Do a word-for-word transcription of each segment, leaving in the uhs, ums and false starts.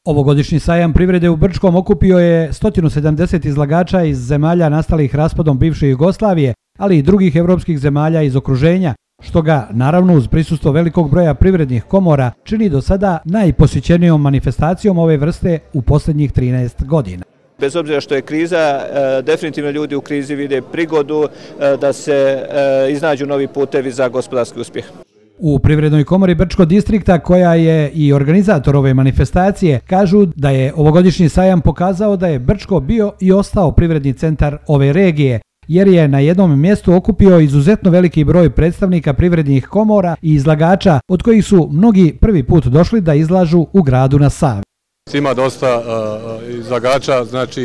Ovogodišnji sajam privrede u Brčkom okupio je sto sedamdeset izlagača iz zemalja nastalih raspadom bivše Jugoslavije, ali i drugih evropskih zemalja iz okruženja, što ga, naravno uz prisustvo velikog broja privrednih komora, čini do sada najposjećenijom manifestacijom ove vrste u posljednjih trinaest godina. Bez obzira što je kriza, definitivno ljudi u krizi vide prigodu da se iznađu novi putevi za gospodarski uspjeh. U Privrednoj komori Brčkog distrikta, koja je i organizator ove manifestacije, kažu da je ovogodišnji sajam pokazao da je Brčko bio i ostao privredni centar ove regije, jer je na jednom mjestu okupio izuzetno veliki broj predstavnika privrednih komora i izlagača, od kojih su mnogi prvi put došli da izlažu u gradu na Savi. Ima dosta uh, izlagača, znači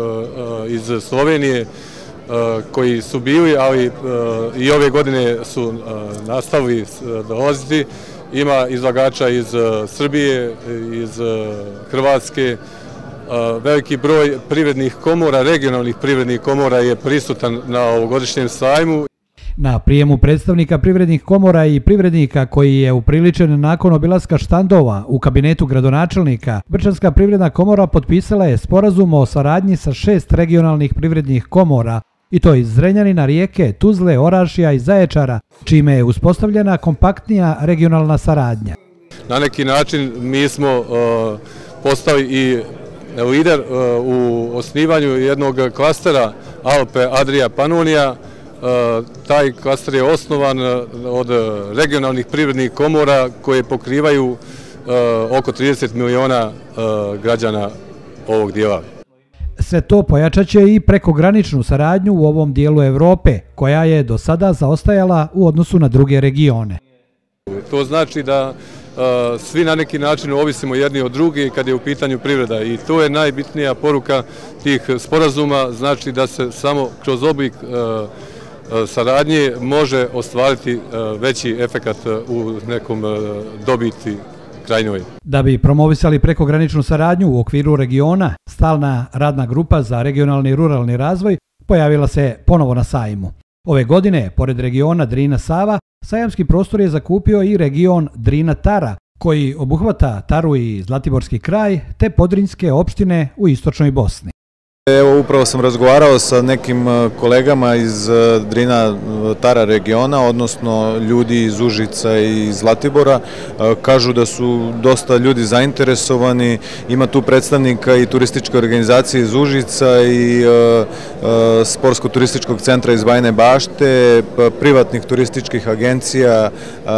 uh, iz Slovenije, uh, koji su bili, ali uh, i ove godine su uh, nastavili dolaziti. Ima izlagača iz uh, Srbije, iz uh, Hrvatske. Uh, veliki broj privrednih komora, regionalnih privrednih komora je prisutan na ovogodišnjem sajmu. Na prijemu predstavnika privrednih komora i privrednika, koji je upriličen nakon obilaska štandova u kabinetu gradonačelnika, Brčanska privredna komora potpisala je sporazum o saradnji sa šest regionalnih privrednih komora, i to iz Zrenjanina, Rijeke, Tuzle, Orašja i Zaječara, čime je uspostavljena kompaktnija regionalna saradnja. Na neki način mi smo uh, postali i lider uh, u osnivanju jednog klastera Alpe Adria Panonija. Uh, taj klaster je osnovan od regionalnih privrednih komora koje pokrivaju uh, oko trideset miliona uh, građana ovog dijela. Sve to pojačaće i prekograničnu saradnju u ovom dijelu Evrope, koja je do sada zaostajala u odnosu na druge regione. To znači da uh, svi na neki način ovisimo jedni od drugih kad je u pitanju privreda, i to je najbitnija poruka tih sporazuma, znači da se samo kroz oblik uh, saradnje može ostvariti veći efekat u nekom dobiti krajnjoj. Da bi promovisali prekograničnu saradnju u okviru regiona, stalna radna grupa za regionalni i ruralni razvoj pojavila se ponovo na sajmu. Ove godine, pored regiona Drina-Sava, sajamski prostor je zakupio i region Drina-Tara, koji obuhvata Taru i Zlatiborski kraj, te podrinjske opštine u istočnoj Bosni. Evo, upravo sam razgovarao sa nekim kolegama iz Drina-Tara regiona, odnosno ljudi iz Užica i Zlatibora. Kažu da su dosta ljudi zainteresovani, ima tu predstavnika i turističke organizacije iz Užica i sportsko-turističkog centra iz Bajine Bašte, privatnih turističkih agencija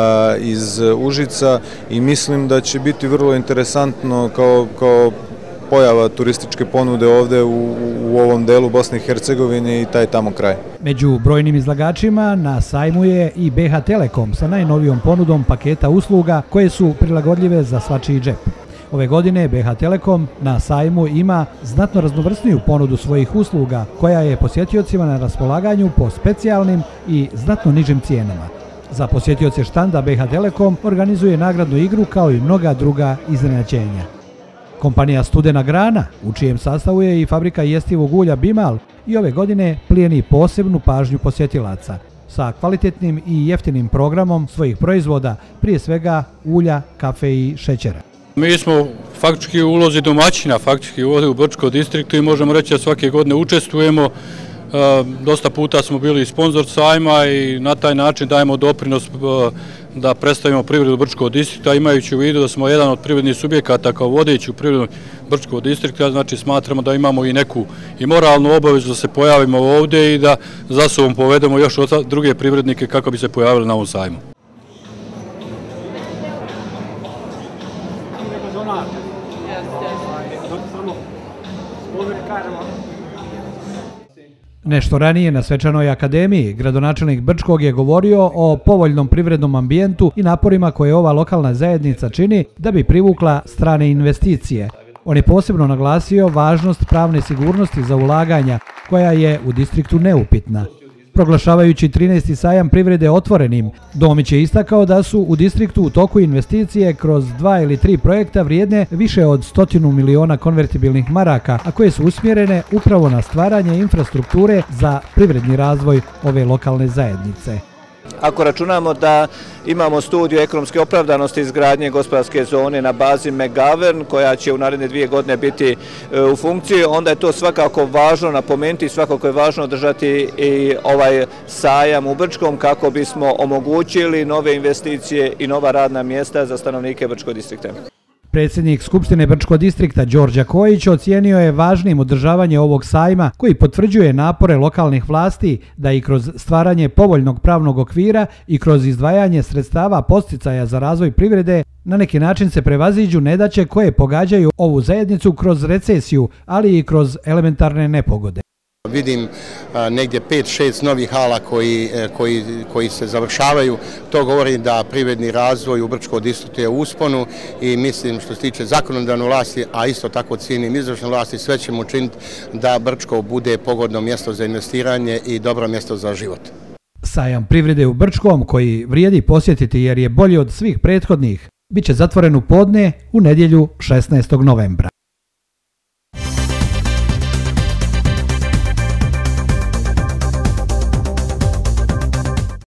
iz Užica, i mislim da će biti vrlo interesantno kao, kao pojava turističke ponude ovde u, u ovom delu Bosne i Hercegovine i taj tamo kraj. Među brojnim izlagačima na sajmu je i B H Telekom sa najnovijom ponudom paketa usluga koje su prilagodljive za svačiji džep. Ove godine B H Telekom na sajmu ima znatno raznovrsniju ponudu svojih usluga, koja je posjetiocima na raspolaganju po specijalnim i znatno nižim cijenama. Za posjetioce štanda B H Telekom organizuje nagradnu igru kao i mnoga druga iznenađenja. Kompanija Studena grana, u čijem sastavu je i fabrika jestivog ulja Bimal, i ove godine plijeni posebnu pažnju posjetilaca sa kvalitetnim i jeftinim programom svojih proizvoda, prije svega ulja, kafe i šećera. Mi smo faktički u ulozi domaćina, faktički ovdje u Brčkom distriktu, i možemo reći da svake godine učestvujemo. Dosta puta smo bili sponzor sajma i na taj način dajemo doprinos da predstavimo privredu Brčkog distrikta, imajući u vidu da smo jedan od privrednih subjekata kao vodeći u privredu Brčkog distrikta. Znači smatramo da imamo i neku i moralnu obavezu da se pojavimo ovdje i da za sobom povedemo još druge privrednike kako bi se pojavili na ovom sajmu. Nešto ranije na svečanoj akademiji gradonačelnik Brčkog je govorio o povoljnom privrednom ambijentu i naporima koje ova lokalna zajednica čini da bi privukla strane investicije. On je posebno naglasio važnost pravne sigurnosti za ulaganja, koja je u distriktu neupitna. Proglašavajući trinaesti sajam privrede otvorenim, Domić je istakao da su u distriktu u toku investicije kroz dva ili tri projekta vrijedne više od stotinu miliona konvertibilnih maraka, a koje su usmjerene upravo na stvaranje infrastrukture za privredni razvoj ove lokalne zajednice. Ako računamo da imamo studiju ekonomske opravdanosti izgradnje gospodarske zone na bazi Megavern, koja će u naredne dvije godine biti u funkciji, onda je to svakako važno napomenuti i svakako je važno održati i ovaj sajam u Brčkom kako bismo omogućili nove investicije i nova radna mjesta za stanovnike Brčkog distrikta. Predsjednik Skupštine Brčkog distrikta Đorđe Kojić ocijenio je važnim održavanje ovog sajma koji potvrđuje napore lokalnih vlasti da i kroz stvaranje povoljnog pravnog okvira i kroz izdvajanje sredstava podsticaja za razvoj privrede na neki način se prevaziđu nedaće koje pogađaju ovu zajednicu kroz recesiju, ali i kroz elementarne nepogode. Vidim negdje pet šest novih hala koji, koji, koji se završavaju. To govori da privredni razvoj u Brčkom distriktu je u usponu i mislim što se tiče zakonodavne vlasti, a isto tako cijenim izvršne vlasti, sve ćemo učiniti da Brčko bude pogodno mjesto za investiranje i dobro mjesto za život. Sajam privrede u Brčkom, koji vrijedi posjetiti jer je bolji od svih prethodnih, bit će zatvoren u podne u nedjelju šesnaestog novembra.